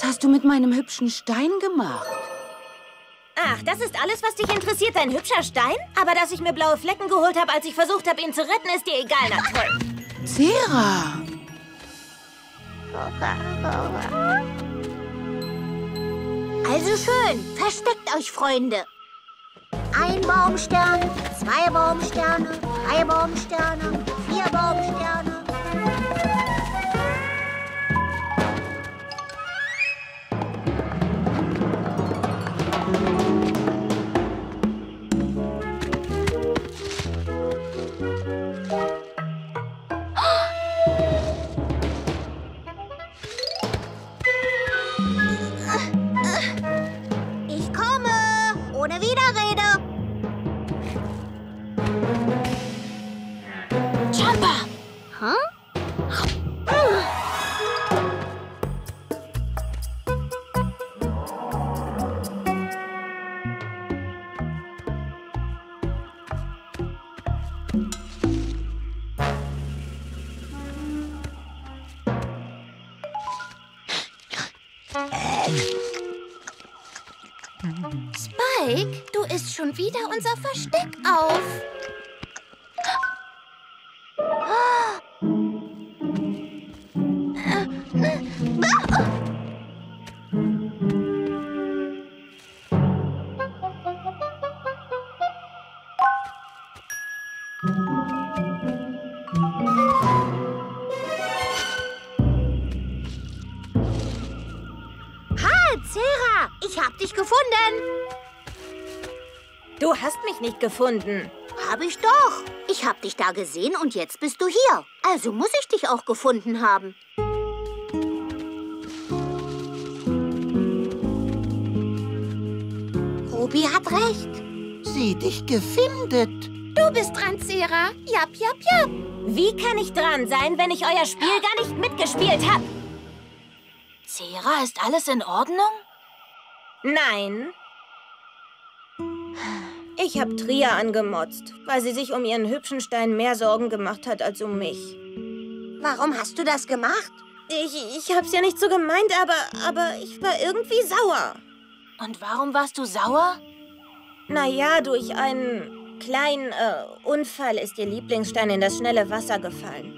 hast du mit meinem hübschen Stein gemacht? Ach, das ist alles, was dich interessiert, dein hübscher Stein? Aber dass ich mir blaue Flecken geholt habe, als ich versucht habe, ihn zu retten, ist dir egal, na toll. Zera! Also schön, versteckt euch, Freunde. 1 Baumstern, 2 Baumsterne, 3 Baumsterne, 4 Baumsterne. Ich komme, ohne Widerrede. Jumper! Spike, du isst schon wieder unser Versteck auf. Zera, ich hab dich gefunden. Du hast mich nicht gefunden. Hab ich doch. Ich hab dich da gesehen und jetzt bist du hier. Also muss ich dich auch gefunden haben. Ruby hat recht. Sie dich gefindet. Du bist dran, Zera. Jap, jap, jap. Wie kann ich dran sein, wenn ich euer Spiel gar nicht mitgespielt habe? Zera, ist alles in Ordnung? Nein. Ich habe Tria angemotzt, weil sie sich um ihren hübschen Stein mehr Sorgen gemacht hat als um mich. Warum hast du das gemacht? Ich hab's ja nicht so gemeint, aber ich war irgendwie sauer. Und warum warst du sauer? Naja, durch einen kleinen Unfall ist ihr Lieblingsstein in das schnelle Wasser gefallen.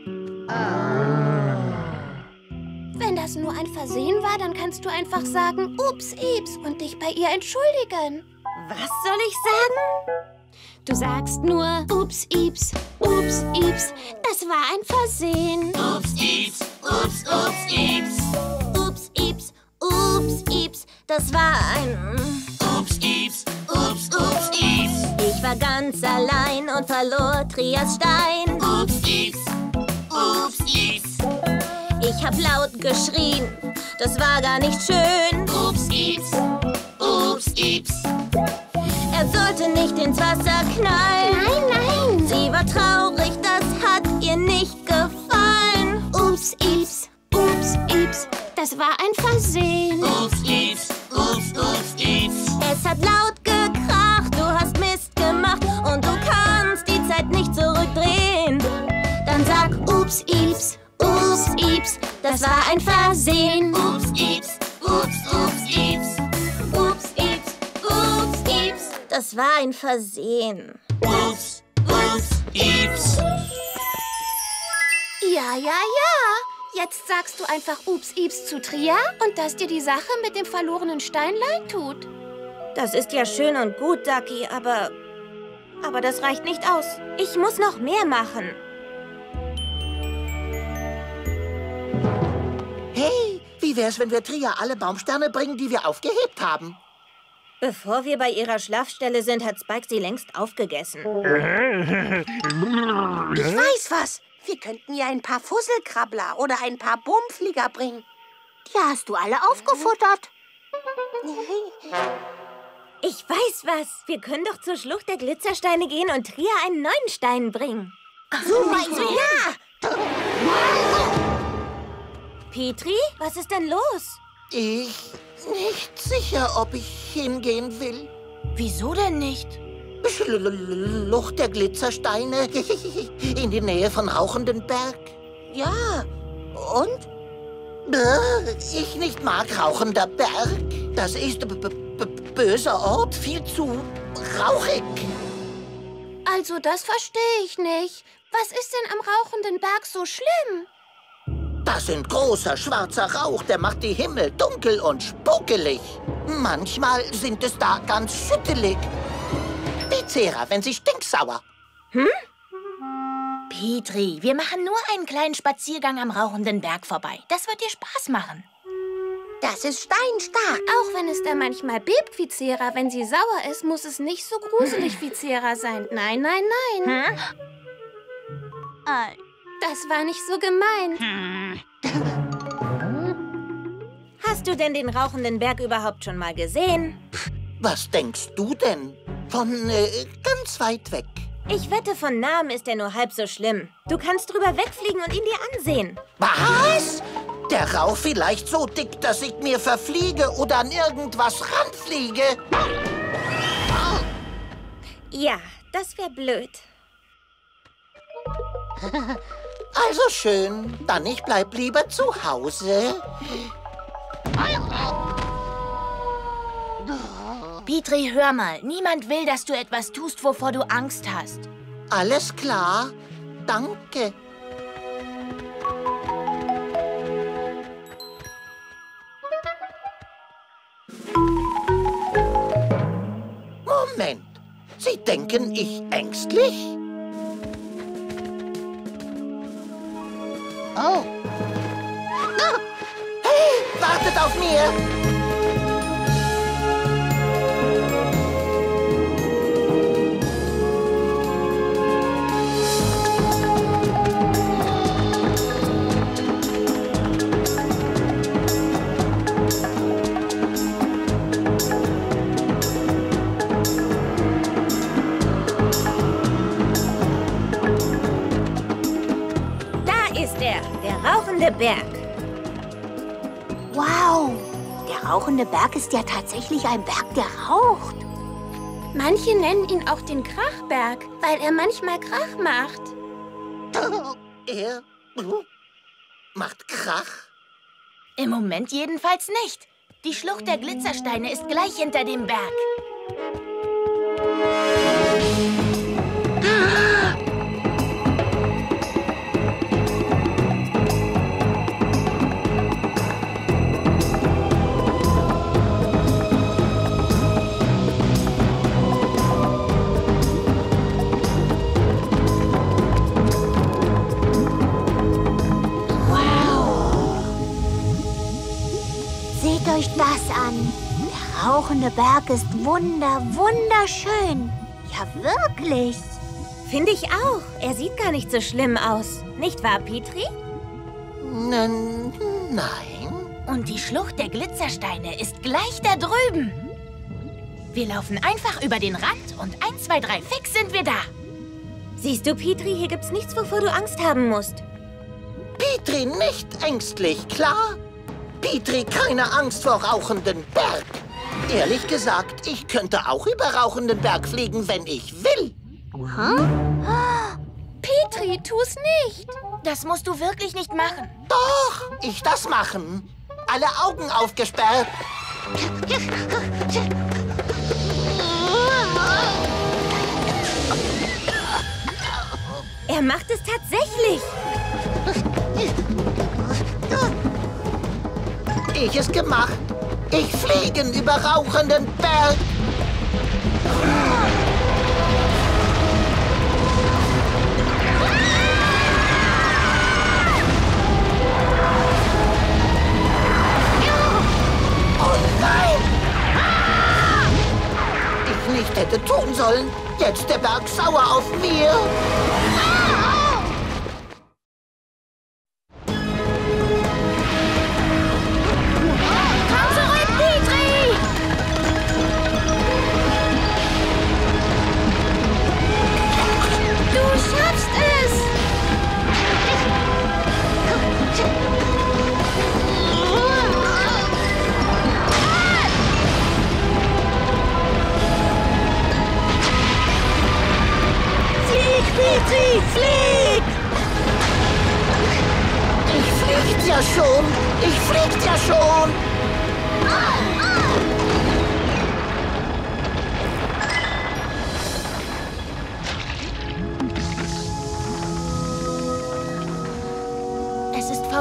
Wenn das nur ein Versehen war, dann kannst du einfach sagen, ups, ips, und dich bei ihr entschuldigen. Was soll ich sagen? Du sagst nur, ups, ips, das war ein Versehen. Ups, ips, ups, ups, ips. Ups, ips, das war ein... Ups, ips, ups, ups, ips. Ich war ganz allein und verlor Trias Stein. Ups, ips, ups, ips. Ich hab laut geschrien, das war gar nicht schön. Ups, ips, ups, ips. Er sollte nicht ins Wasser knallen. Nein, nein. Sie war traurig, das hat ihr nicht gefallen. Ups, ips, das war ein Versehen. Ups, ips, ups, ups, ips. Es hat laut gekracht, du hast Mist gemacht und du kannst die Zeit nicht zurückdrehen. Dann sag ups, ips, das war ein Versehen. Ups, ips, ups, ups, ips. Ups, ips, das war ein Versehen. Ups, ups, ips. Ja. Jetzt sagst du einfach ups, ips zu Tria und dass dir die Sache mit dem verlorenen Stein leid tut. Das ist ja schön und gut, Ducky, aber das reicht nicht aus. Ich muss noch mehr machen. Hey, wie wär's, wenn wir Tria alle Baumsterne bringen, die wir aufgehebt haben? Bevor wir bei ihrer Schlafstelle sind, hat Spike sie längst aufgegessen. Ich weiß was. Wir könnten ja ein paar Fusselkrabbler oder ein paar Boomflieger bringen. Die hast du alle aufgefuttert. Ich weiß was. Wir können doch zur Schlucht der Glitzersteine gehen und Tria einen neuen Stein bringen. Super Idee. Petri, was ist denn los? Ich nicht sicher, ob ich hingehen will. Wieso denn nicht? Schlucht der Glitzersteine in die Nähe von Rauchendenberg. Ja, und? Ich nicht mag rauchender Berg. Das ist böser Ort, viel zu rauchig. Also, das verstehe ich nicht. Was ist denn am rauchenden Berg so schlimm? Das ist großer, schwarzer Rauch, der macht die Himmel dunkel und spukelig. Manchmal sind es da ganz schüttelig. Wie Zera, wenn sie stinksauer. Petri, wir machen nur einen kleinen Spaziergang am rauchenden Berg vorbei. Das wird dir Spaß machen. Das ist steinstark. Auch wenn es da manchmal bebt wie Zera, wenn sie sauer ist, muss es nicht so gruselig wie Zera sein. Nein, nein, nein. Das war nicht so gemeint. Hast du denn den rauchenden Berg überhaupt schon mal gesehen? Was denkst du denn? Von ganz weit weg. Ich wette, von Namen ist er nur halb so schlimm. Du kannst drüber wegfliegen und ihn dir ansehen. Was? Der Rauch vielleicht so dick, dass ich mir verfliege oder an irgendwas ranfliege? Ja, das wäre blöd. Also schön, dann ich bleib lieber zu Hause. Petri, hör mal. Niemand will, dass du etwas tust, wovor du Angst hast. Alles klar, danke. Moment, Sie denken, ich ängstlich? Oh. Hey, wartet auf mir! Der rauchende Berg. Wow, der rauchende Berg ist ja tatsächlich ein Berg, der raucht. Manche nennen ihn auch den Krachberg, weil er manchmal Krach macht. Er macht Krach? Im Moment jedenfalls nicht. Die Schlucht der Glitzersteine ist gleich hinter dem Berg. Seht euch das an. Der rauchende Berg ist wunderschön. Ja, wirklich. Finde ich auch. Er sieht gar nicht so schlimm aus. Nicht wahr, Petri? Nein. Und die Schlucht der Glitzersteine ist gleich da drüben. Wir laufen einfach über den Rand und 1, 2, 3, fix sind wir da. Siehst du, Petri, hier gibt's nichts, wovor du Angst haben musst. Petri nicht ängstlich, klar? Petri, keine Angst vor rauchenden Berg. Ehrlich gesagt, ich könnte auch über rauchenden Berg fliegen, wenn ich will. Petri, tu's nicht. Das musst du wirklich nicht machen. Doch, ich das machen. Alle Augen aufgesperrt. Er macht es tatsächlich. Ich es gemacht. Ich fliegen über rauchenden Berg. Oh nein! Ich nicht hätte tun sollen. Jetzt der Berg sauer auf mir. Petri, flieg!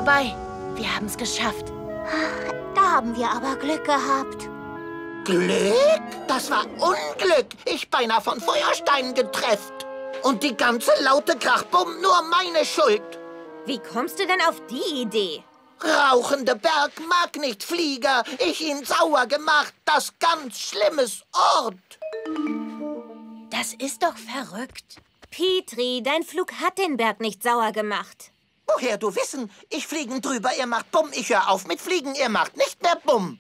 vorbei. Wir haben es geschafft. Da haben wir aber Glück gehabt. Glück? Das war Unglück. Ich beinahe von Feuersteinen getrefft. Und die ganze laute Krachbumm nur meine Schuld. Wie kommst du denn auf die Idee? Rauchende Berg mag nicht Flieger. Ich ihn sauer gemacht. Das ganz schlimmes Ort. Das ist doch verrückt. Petrie, dein Flug hat den Berg nicht sauer gemacht. Woher du wissen? Ich fliegen drüber, ihr macht Bumm. Ich höre auf mit Fliegen, ihr macht nicht mehr Bumm.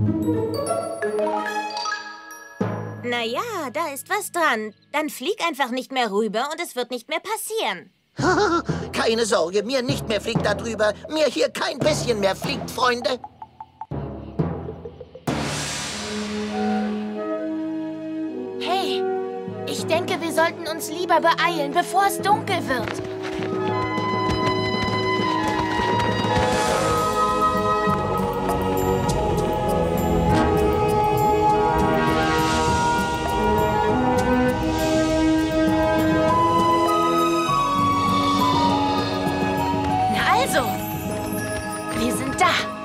Naja, da ist was dran. Dann flieg einfach nicht mehr rüber und es wird nicht mehr passieren. Keine Sorge, mir nicht mehr fliegt da drüber. Mir hier kein bisschen mehr fliegt, Freunde. Hey, ich denke, wir sollten uns lieber beeilen, bevor es dunkel wird. Wir sind da.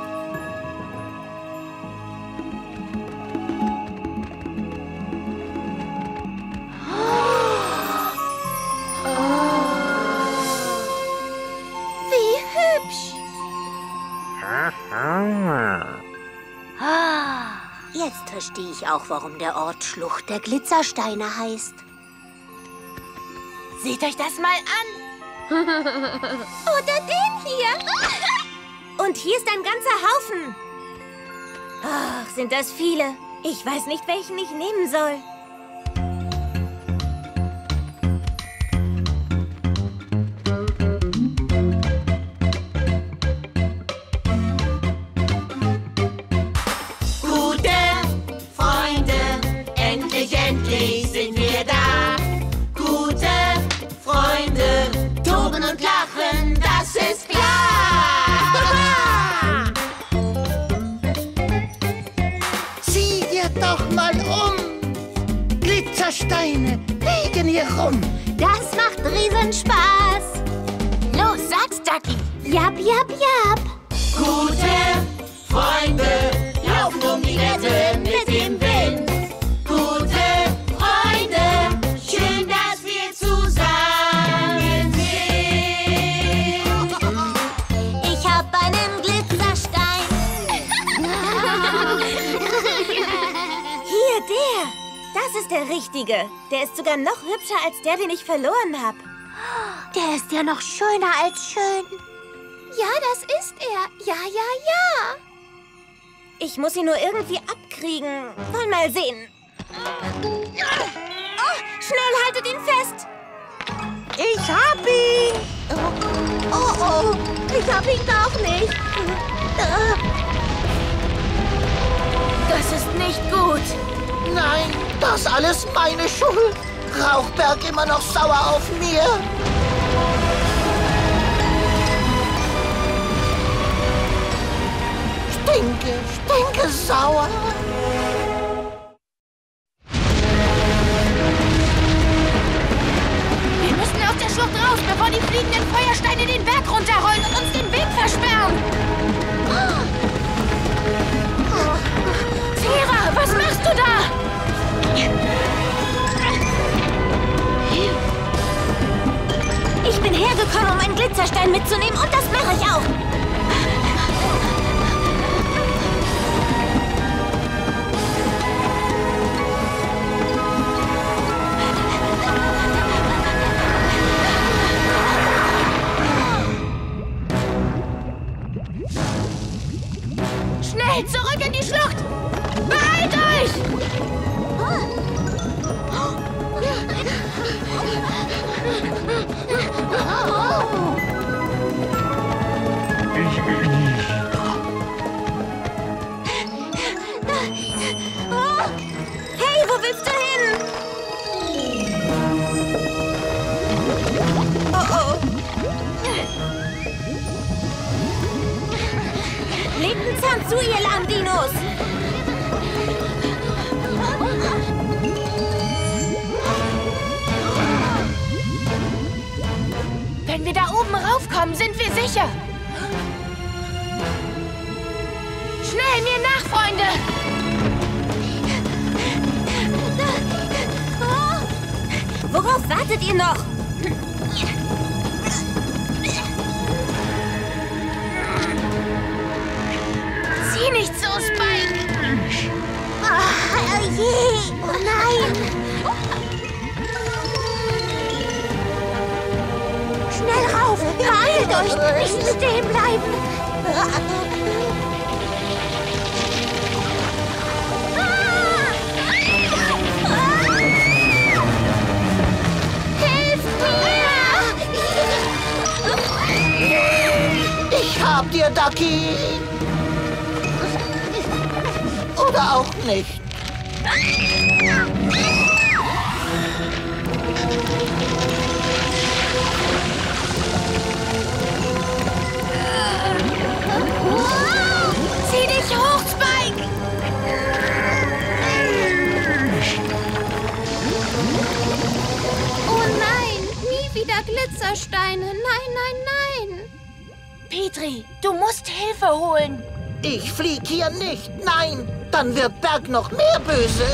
Wie hübsch. Jetzt verstehe ich auch, warum der Ort Schlucht der Glitzersteine heißt. Seht euch das mal an. Oder den hier. Und hier ist ein ganzer Haufen. Ach, sind das viele. Ich weiß nicht, welchen ich nehmen soll. Gute Freunde, endlich sind wir da. Gute Freunde, toben und lachen, das ist klar. Doch mal um. Glitzersteine liegen hier rum. Das macht Riesenspaß. Los, sag's, Ducky. Jap, jap, jap. Gute Freunde laufen um die Wette mit dem Wind. Gute Freunde, schön, dass wir zusammen sind. Ich hab einen Glitzerstein. Hier, der. Das ist der richtige. Der ist sogar noch hübscher als der, den ich verloren habe. Der ist ja noch schöner als schön. Ja, das ist er. Ja, ja, ja. Ich muss ihn nur irgendwie abkriegen. Wollen mal sehen. Oh, schnell, haltet ihn fest. Ich hab ihn. Oh, oh, ich hab ihn doch nicht. Das ist nicht gut. Nein, das alles meine Schuld. Rauchberg immer noch sauer auf mir. Stinke sauer. Wir müssen aus der Schlucht raus, bevor die fliegenden Feuersteine den Berg runterrollen und uns den Weg versperren. Zera, was machst du da? Ich bin hergekommen, um einen Glitzerstein mitzunehmen und das mache ich auch. Schnell, zurück in die Schlucht! Beeilt euch! Hey, wo willst du hin? Oh, oh. Legt einen Zahn zu, ihr Lahmdinos. Wenn wir da oben raufkommen, sind wir sicher. wartet ihr noch? Zieh nicht so, Spike! Oh je, oh nein! Schnell rauf! Beeilt euch! Nicht stehen bleiben! Ich hab dir, Ducky! Oder auch nicht. Zieh dich hoch, Spike! Oh nein, nie wieder Glitzersteine. Nein, nein, nein. Petrie, du musst Hilfe holen. Ich flieg hier nicht. Nein, dann wird Berg noch mehr böse.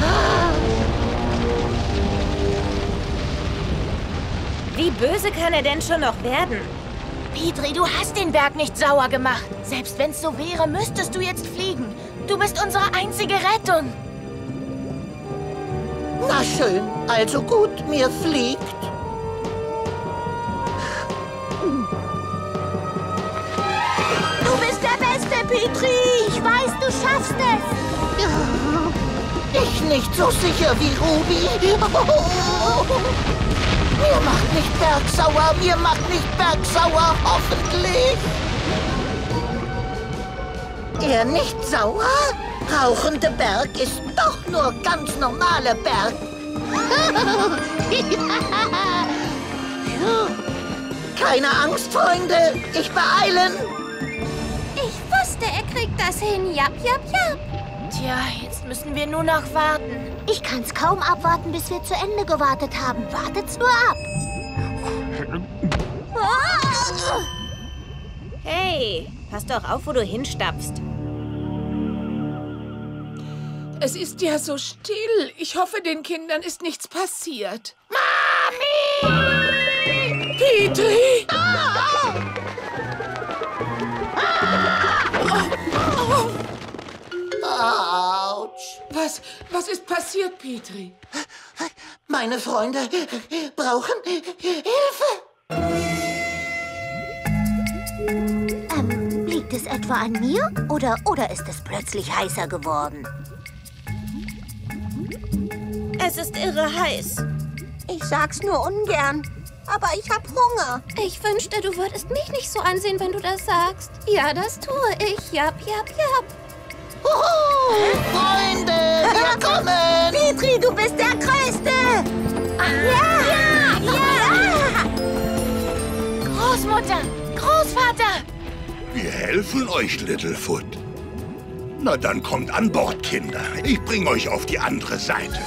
Wie böse kann er denn schon noch werden? Petrie, du hast den Berg nicht sauer gemacht. Selbst wenn es so wäre, müsstest du jetzt fliegen. Du bist unsere einzige Rettung. Na schön, also gut, mir fliegt. Du bist der Beste, Petrie! Ich weiß, du schaffst es! Ich nicht so sicher wie Ruby. Mir macht nicht Berg sauer, mir macht nicht Berg sauer, hoffentlich. Er nicht sauer? Rauchende Berg ist doch nur ganz normale Berg. Keine Angst, Freunde, ich beeilen. Ich wusste, er kriegt das hin. Jap, jap, jap. Tja, jetzt müssen wir nur noch warten. Ich kann's kaum abwarten, bis wir zu Ende gewartet haben. Wartet's nur ab! Hey, pass doch auf, wo du hinstapfst. Es ist ja so still. Ich hoffe, den Kindern ist nichts passiert. Mami! Petrie! Autsch! Was ist passiert, Petrie? Meine Freunde brauchen Hilfe. Liegt es etwa an mir? Oder ist es plötzlich heißer geworden? Es ist irre heiß. Ich sag's nur ungern, aber ich hab Hunger. Ich wünschte, du würdest mich nicht so ansehen, wenn du das sagst. Ja, das tue ich. Jap, jap, jap. Freunde, wir kommen! Petrie, du bist der Größte! Ja! Großmutter, Großvater! Wir helfen euch, Littlefoot. Na, dann kommt an Bord, Kinder. Ich bringe euch auf die andere Seite.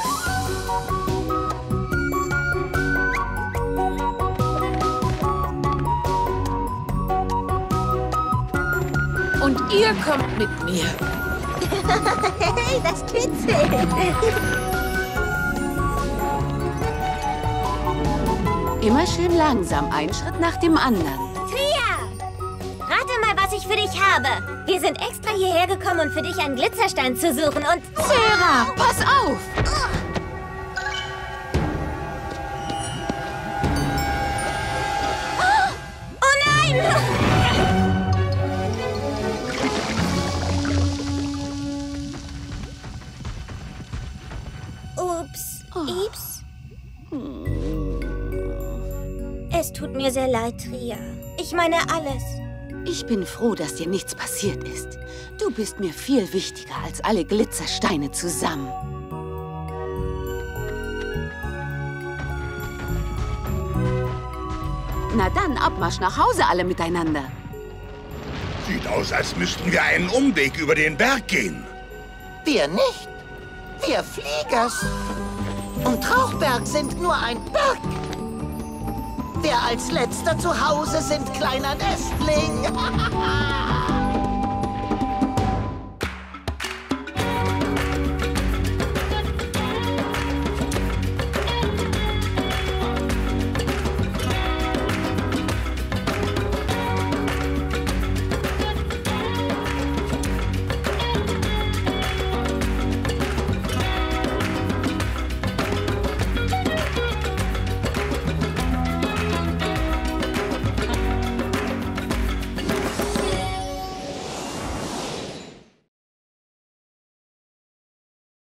Und ihr kommt mit mir. Hey, das kitzelt! Immer schön langsam, ein Schritt nach dem anderen. Tria! Rate mal, was ich für dich habe. Wir sind extra hierher gekommen, um für dich einen Glitzerstein zu suchen und... Sarah, pass auf! Oh nein! Ups, Ips. Es tut mir sehr leid, Tria. Ich meine alles. Ich bin froh, dass dir nichts passiert ist. Du bist mir viel wichtiger als alle Glitzersteine zusammen. Na dann, Abmarsch nach Hause alle miteinander. Sieht aus, als müssten wir einen Umweg über den Berg gehen. Wir nicht. Wir Fliegers. Und Rauchberg sind nur ein Berg. Wir als Letzter zu Hause sind kleiner Nestling.